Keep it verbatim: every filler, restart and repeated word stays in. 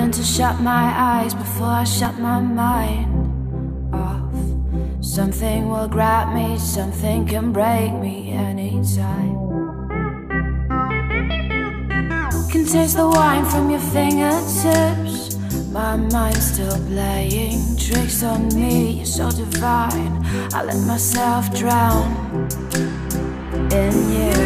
learning to shut my eyes before I shut my mind off. Something will grab me, something can break me anytime. Can taste the wine from your fingertips. My mind's still playing tricks on me. You're so divine, I let myself drown in you.